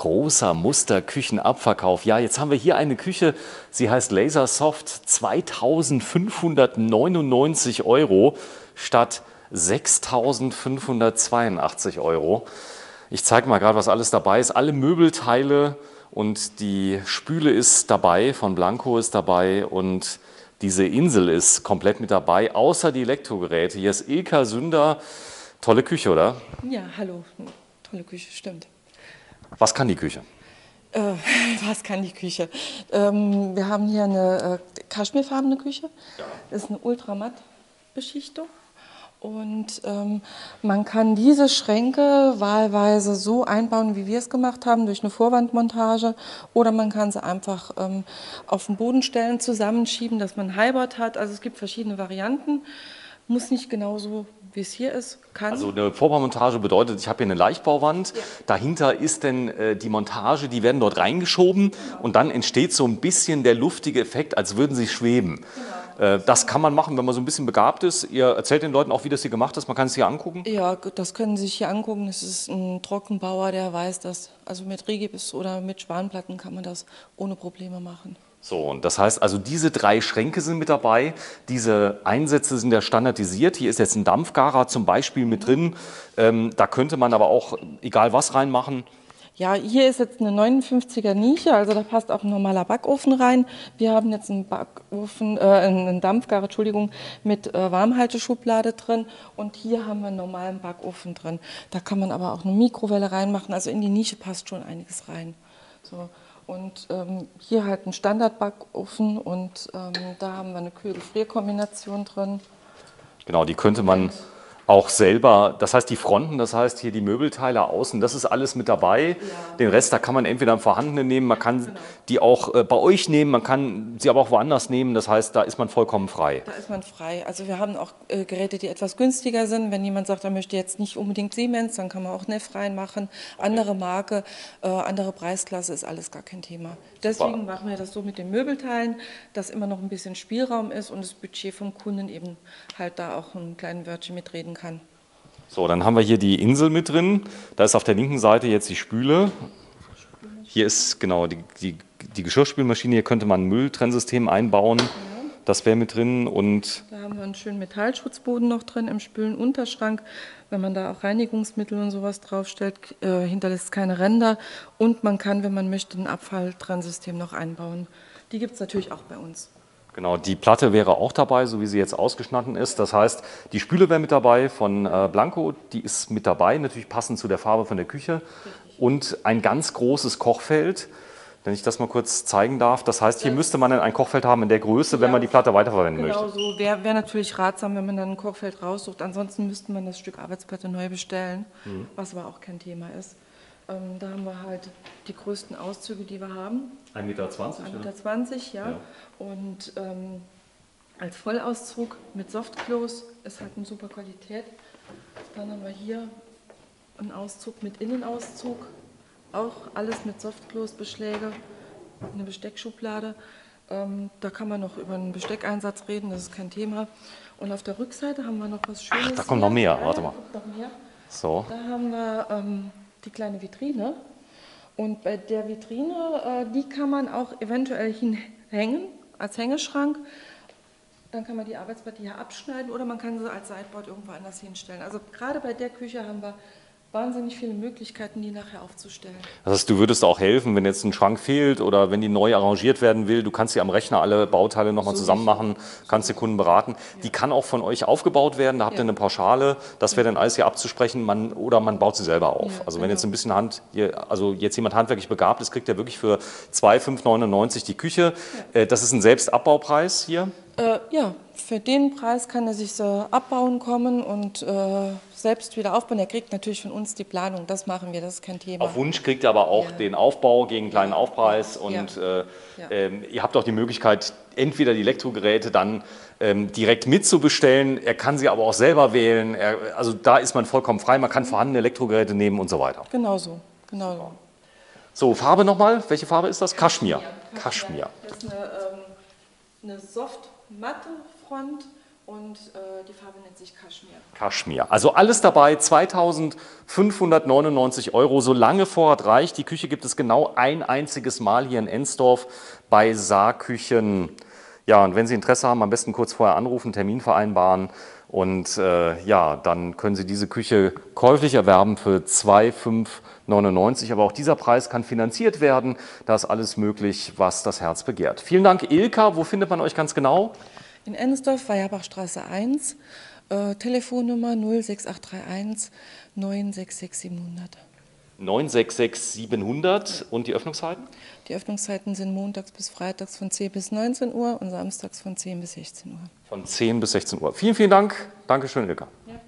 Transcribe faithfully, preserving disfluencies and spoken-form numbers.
großer Musterküchenabverkauf. Ja, jetzt haben wir hier eine Küche, sie heißt Lasersoft, zweitausendfünfhundertneunundneunzig Euro statt sechstausendfünfhundertzweiundachtzig Euro. Ich zeige mal gerade, was alles dabei ist. Alle Möbelteile und die Spüle ist dabei, von Blanco ist dabei und diese Insel ist komplett mit dabei, außer die Elektrogeräte. Hier ist Ilka Sünder. Tolle Küche, oder? Ja, hallo. Tolle Küche, stimmt. Was kann die Küche? Äh, was kann die Küche? Ähm, wir haben hier eine äh, kaschmirfarbene Küche. Ja. Das ist eine Ultramatt-Beschichtung. Und ähm, man kann diese Schränke wahlweise so einbauen, wie wir es gemacht haben, durch eine Vorwandmontage. Oder man kann sie einfach ähm, auf den Boden stellen, zusammenschieben, dass man ein Highboard hat. Also es gibt verschiedene Varianten. Muss nicht genauso, wie es hier ist. Kann. Also eine Vorbaumontage bedeutet, ich habe hier eine Leichtbauwand, ja. Dahinter ist dann äh, die Montage, die werden dort reingeschoben, genau. Und dann entsteht so ein bisschen der luftige Effekt, als würden sie schweben. Genau. Äh, das kann man machen, wenn man so ein bisschen begabt ist. Ihr erzählt den Leuten auch, wie das hier gemacht ist, man kann es hier angucken? Ja, das können Sie sich hier angucken. Das ist ein Trockenbauer, der weiß das. Also mit Rigips oder mit Spanplatten kann man das ohne Probleme machen. So, und das heißt also, diese drei Schränke sind mit dabei, diese Einsätze sind ja standardisiert. Hier ist jetzt ein Dampfgarer zum Beispiel mit drin, ähm, da könnte man aber auch egal was reinmachen. Ja, hier ist jetzt eine neunundfünfziger Nische, also da passt auch ein normaler Backofen rein. Wir haben jetzt einen Backofen, äh, einen Dampfgarer, Entschuldigung, mit äh, Warmhalteschublade drin und hier haben wir einen normalen Backofen drin. Da kann man aber auch eine Mikrowelle reinmachen, also in die Nische passt schon einiges rein. So. Und ähm, hier halt ein Standardbackofen und ähm, da haben wir eine Kühl-Gefrier-Kombination drin. Genau, die könnte man auch selber, das heißt die Fronten, das heißt hier die Möbelteile außen, das ist alles mit dabei. Ja. Den Rest, da kann man entweder im Vorhandenen nehmen, man kann genau. die auch äh, bei euch nehmen, man kann sie aber auch woanders nehmen, das heißt, da ist man vollkommen frei. Da ist man frei. Also wir haben auch äh, Geräte, die etwas günstiger sind. Wenn jemand sagt, er möchte jetzt nicht unbedingt Siemens, dann kann man auch Neff reinmachen. Andere Marke, äh, andere Preisklasse ist alles gar kein Thema. Deswegen Super. Machen wir das so mit den Möbelteilen, dass immer noch ein bisschen Spielraum ist und das Budget vom Kunden eben halt da auch ein kleines Wörtchen mitreden kann. So, dann haben wir hier die Insel mit drin. Da ist auf der linken Seite jetzt die Spüle. Hier ist genau die, die, die Geschirrspülmaschine. Hier könnte man ein Mülltrennsystem einbauen. Ja. Das wäre mit drin. Und da haben wir einen schönen Metallschutzboden noch drin im Spülenunterschrank. Wenn man da auch Reinigungsmittel und sowas draufstellt, äh, hinterlässt keine Ränder. Und man kann, wenn man möchte, ein Abfalltrennsystem noch einbauen. Die gibt es natürlich auch bei uns. Genau, die Platte wäre auch dabei, so wie sie jetzt ausgeschnitten ist. Das heißt, die Spüle wäre mit dabei von äh, Blanco, die ist mit dabei, natürlich passend zu der Farbe von der Küche. Und ein ganz großes Kochfeld, wenn ich das mal kurz zeigen darf. Das heißt, hier müsste man dann ein Kochfeld haben in der Größe, wenn man die Platte weiterverwenden genau möchte. Genau so, wäre wär natürlich ratsam, wenn man dann ein Kochfeld raussucht. Ansonsten müsste man das Stück Arbeitsplatte neu bestellen, mhm. was aber auch kein Thema ist. Ähm, da haben wir halt die größten Auszüge, die wir haben. ein Meter zwanzig? ein Meter zwanzig, ja. ja. Und ähm, als Vollauszug mit Softclose ist halt eine super Qualität. Dann haben wir hier einen Auszug mit Innenauszug, auch alles mit Softclose-Beschläge, eine Besteckschublade. Ähm, da kann man noch über einen Besteckeinsatz reden, das ist kein Thema. Und auf der Rückseite haben wir noch was Schönes. Ach, da kommt noch mehr, warte mal. Noch mehr. So. Da haben wir ähm, die kleine Vitrine. Und bei der Vitrine, äh, die kann man auch eventuell hinhängen als Hängeschrank. Dann kann man die Arbeitsplatte hier abschneiden oder man kann sie als Sideboard irgendwo anders hinstellen. Also gerade bei der Küche haben wir wahnsinnig viele Möglichkeiten, die nachher aufzustellen. Das heißt, du würdest auch helfen, wenn jetzt ein Schrank fehlt oder wenn die neu arrangiert werden will. Du kannst dir am Rechner alle Bauteile nochmal so zusammen machen, kannst den Kunden beraten. Ja. Die kann auch von euch aufgebaut werden, da habt ihr ja. eine Pauschale. Das wäre dann alles hier abzusprechen man, oder man baut sie selber auf. Ja, also wenn genau. jetzt ein bisschen Hand, also jetzt jemand handwerklich begabt ist, kriegt er wirklich für zwei Komma fünfhundertneunundneunzig die Küche. Ja. Das ist ein Selbstabbaupreis hier. Äh, ja, für den Preis kann er sich so abbauen kommen und äh, selbst wieder aufbauen. Er kriegt natürlich von uns die Planung, das machen wir, das ist kein Thema. Auf Wunsch kriegt er aber auch ja. den Aufbau gegen einen kleinen ja. Aufpreis und ja. Äh, ja. ähm, ihr habt auch die Möglichkeit, entweder die Elektrogeräte dann ähm, direkt mitzubestellen, er kann sie aber auch selber wählen, er, also da ist man vollkommen frei, man kann vorhandene Elektrogeräte nehmen und so weiter. Genau so, genau so. So, Farbe nochmal, welche Farbe ist das? Kaschmir. Kaschmir. Das ist eine, ähm, eine soft matte Front und äh, die Farbe nennt sich Kaschmir. Kaschmir. Also alles dabei, zweitausendfünfhundertneunundneunzig Euro, solange Vorrat reicht. Die Küche gibt es genau ein einziges Mal hier in Ensdorf bei Saarküchen. Ja, und wenn Sie Interesse haben, am besten kurz vorher anrufen, Termin vereinbaren. Und äh, ja, dann können Sie diese Küche käuflich erwerben für zweitausendfünfhundertneunundneunzig. Aber auch dieser Preis kann finanziert werden. Da ist alles möglich, was das Herz begehrt. Vielen Dank, Ilka. Wo findet man euch ganz genau? In Ensdorf, Weierbachstraße eins, äh, Telefonnummer null sechs acht drei eins neun sechs sechs siebenhundert. neun sechs sechs siebenhundert und die Öffnungszeiten? Die Öffnungszeiten sind montags bis freitags von zehn bis neunzehn Uhr und samstags von zehn bis sechzehn Uhr. Von zehn bis sechzehn Uhr. Vielen, vielen Dank. Dankeschön, Ilka. Ja.